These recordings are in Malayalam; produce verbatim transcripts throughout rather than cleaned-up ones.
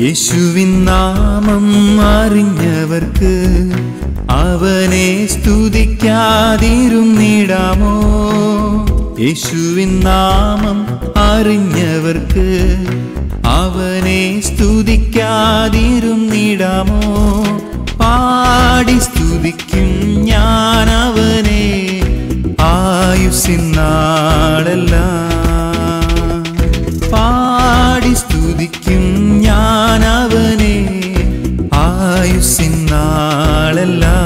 യേശുവിൻ നാമം അറിഞ്ഞവർക്ക് അവനെ സ്തുതിക്കാതിരുന്നിടാമോ? യേശുവിൻ നാമം അറിഞ്ഞവർക്ക് അവനെ സ്തുതിക്കാതിരുന്നിടാമോ? പാടി സ്തുതിക്കും ഞാൻ അവനെ ആയുസ്സിൻ നാളെല്ലാം. പാടി സ്തുതിക്കും ഞാൻ അവനെ ആയുസ്സിൻ നാളെല്ലാം.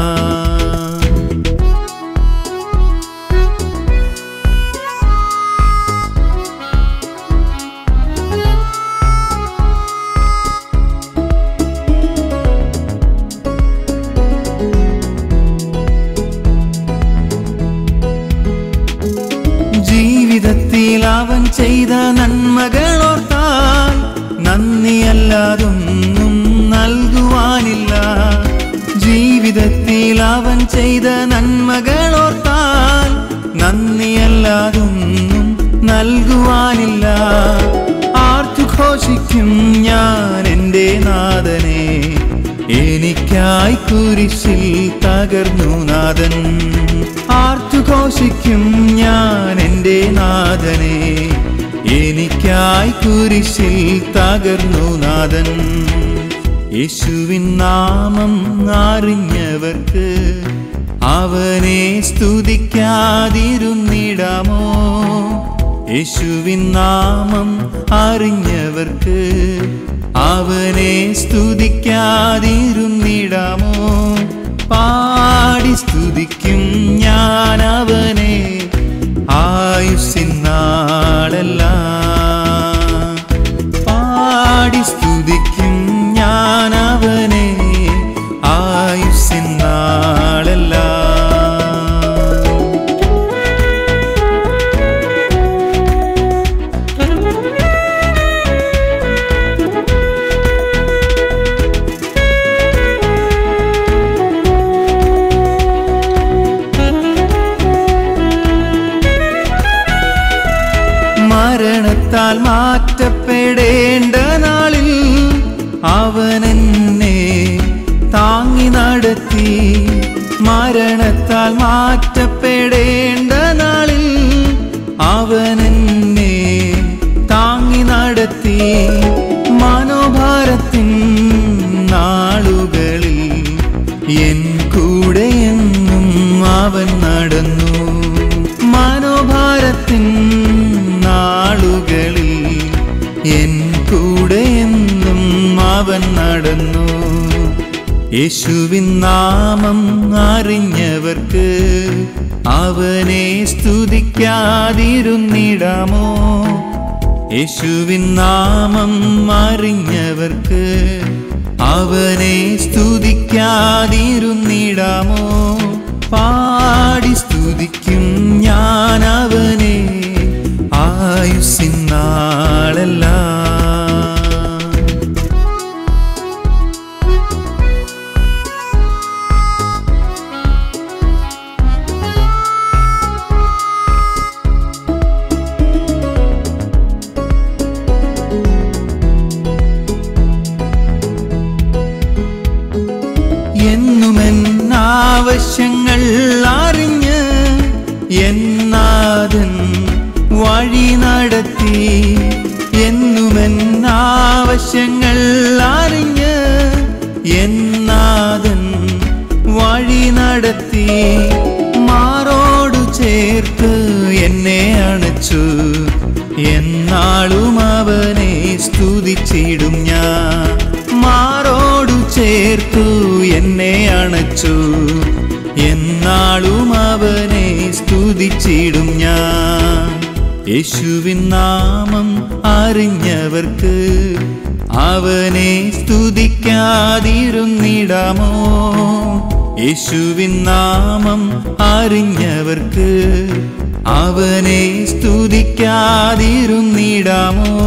ജീവിതത്തിൽ അവൻ ചെയ്ത നന്മകളോർത്താൽ നന്ദിയല്ലാതൊന്നും നൽകുവാനില്ല. ജീവിതത്തിൽ അവൻ ചെയ്ത നന്മകളോർത്താൽ നന്ദിയല്ലാതൊന്നും നൽകുവാനില്ല. ആർത്തുഘോഷിക്കും ഞാൻ എൻ്റെ നാഥനെ, എനിക്കായി കുരിശിൽ തകർന്നു നാഥൻ. ആർത്തുഘോഷിക്കും ഞാൻ എൻ്റെ നാഥനെ, എനിക്കായി കുരിശിൽ തകർന്നു നാഥൻ. യേശുവിൻ നാമം അറിഞ്ഞവർക്ക് അവനെ സ്തുതിക്കാതിരുന്നിടാമോ? യേശുവിൻ നാമം അറിഞ്ഞവർക്ക് അവനെ സ്തുതിക്കാതിരുന്നിടാമോ? പാടി സ്തുതിക്കും ഞാൻ അവനെ ആയുസ്സിൻ നാളെല്ലാം. പാടി സ്തുതിക്കും ഞാൻ അവനെ ആയുസ്സിൻ നാളെല്ലാം. മരണത്താൽ മാറ്റപ്പെടേണ്ട നാളിൽ അവൻ എന്നെ താങ്ങി നടത്തി. മരണത്താൽ മാറ്റപ്പെടേണ്ട നാളിൽ അവൻ എന്നെ താങ്ങി നടത്തി. മനോഭാരത്തിൻ നാളുകളിൽ എൻ കൂടെ എന്നും അവൻ നടന്നു. മനോഭാരത്തിൻ നാളുകളിൽ എൻ കൂടെ എന്നും അവൻ നടന്നു. യേശുവിൻ നാമം അറിഞ്ഞവർക്ക് അവനെ സ്തുതിക്കാതിരുന്നിടാമോ? യേശുവിൻ നാമം അറിഞ്ഞവർക്ക് അവനെ സ്തുതിക്കാതിരുന്നിടാമോ? പാടി സ്തുതിക്കും ഞാൻ അവനെ ആയുസ്സിൻ നാളെല്ലാം. എന്നുമെന്നാവശ്യങ്ങൾ അറിഞ്ഞ് എന്നാഥൻ വഴി നടത്തി. എന്നുമെന്നാവശ്യങ്ങൾ അറിഞ്ഞ് എന്നാഥൻ വഴി നടത്തി. മാറോടു ചേർത്ത് എന്നെ അണച്ചു, എന്നാളും അവനെ സ്തുതിച്ചിടും ഞാൻ. മാറോടു ചേർത്തു എന്നെ അണച്ചു, എന്നാളും അവനെ സ്തുതിച്ചിടും ഞാൻ. യേശുവിൻ നാമം അറിഞ്ഞവർക്ക് അവനെ സ്തുതിക്കാതിരുന്നിടാമോ? യേശുവിൻ നാമം അറിഞ്ഞവർക്ക് അവനെ സ്തുതിക്കാതിരുന്നിടാമോ?